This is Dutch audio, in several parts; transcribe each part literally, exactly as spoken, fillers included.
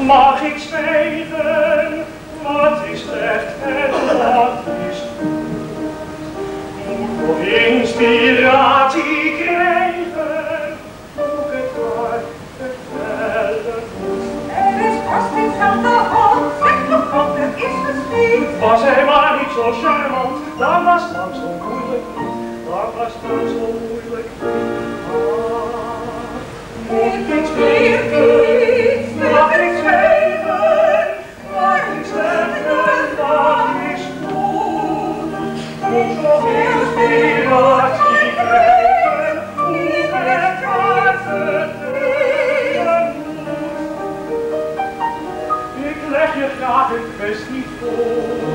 Mag ik zwijgen, wat is recht en wat is goed? Moet nog inspiratie krijgen, moet ik het haar vertellen moet. Er is vast iets aan de hand, zeg nog wat er is geschied. Was hij maar niet zo charmant, dan was het lang zo moeilijk niet, dan was het lang zo moeilijk niet. Ah, moet ik zwijgen, mag ik zwijgen, mag ik zwijgen, dat is goed. Moet nog inspiratie krijgen, moet het haar vertellen moet. Ik leg je graag een kwestie voor.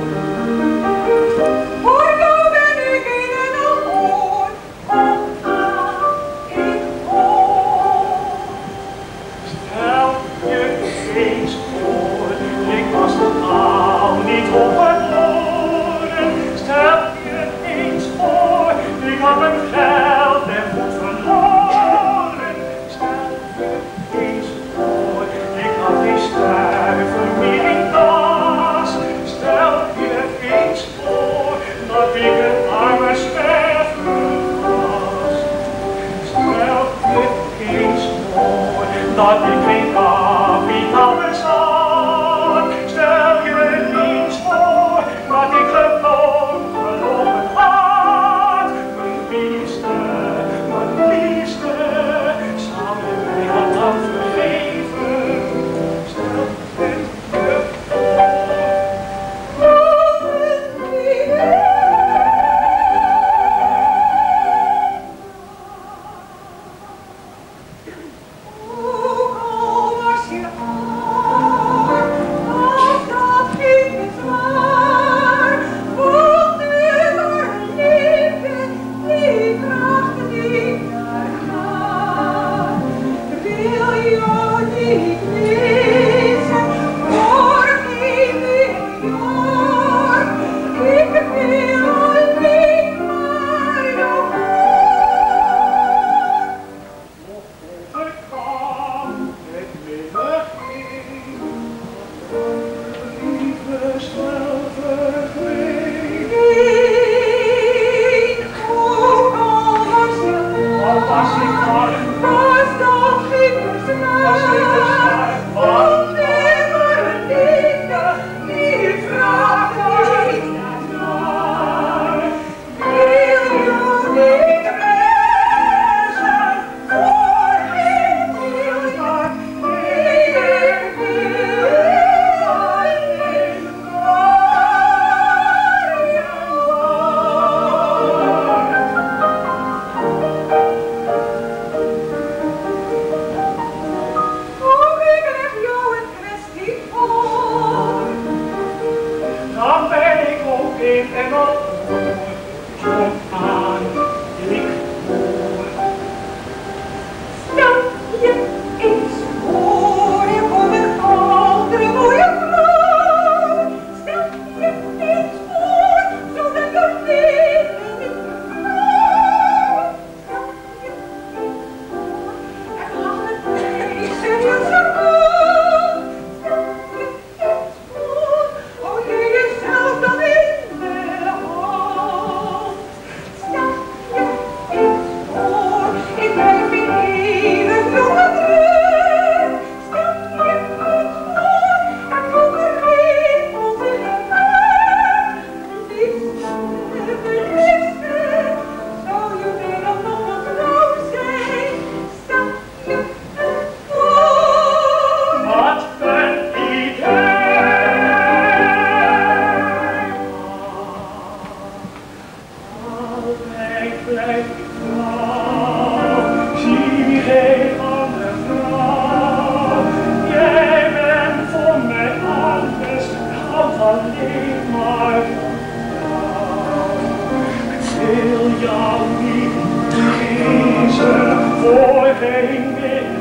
Hoor, nou ben ik in en al hoor, wat ga ik hoor? Stel je eens voor, ik was totaal niet op het horen. Stel je eens voor, ik had mijn geld en goed verloren. Stel je eens voor, ik had geen stuiver meer in tas. Stel je eens voor, dat ik een arme zwerver was. Stel je eens voor, dat ik geen kapitaal bezat. Stel je eens voor, dat ik gewoon gelogen had. Mijn liefste, mijn liefste, zou je mij dat dan vergeven? Stel je je Ook al was je arm, als dat geen bezwaar, voelt u voor een liefde die graag niet naar gaat. Wil je niet missen voor geen miljoen? Ik wil alleen maar je nog overkwam het middaging, dat de liefde snel verdween. Nee, ook al was je Al was ik arm, was dat geen was ik bezwaar. bezwaar, Om want nimmer een liefde die vraagt niet naar. Wil je niet missen voor geen miljoen? Ik wil alleen maar je Ook ik leg jou een kwestie voor. dan ben ik ook in en al zo aan ik hoor. Stel je eens voor, je komt een andere mooie vrouw. Stel je eens voor, zodat je leven niet vervalt. Stel je eens voor, en laat het wezen je zo goed. Stel je eens voor, hou je jezelf dan in de hand. Stel je eens voor, ik blijf in eeuwig jonge terug. Stel je eens voor, en vroeger geen onzin meer. Liefste, liefste, zou je mij dan nog een vrouw zijn? Stel je eens voor. Wat een idee! Altijd blijf ik trouw, zie geen andere vrouw. Jij bent voor mij alles, ik houd alleen maar van jou. Ik wil jou niet verliezen voor geen middel.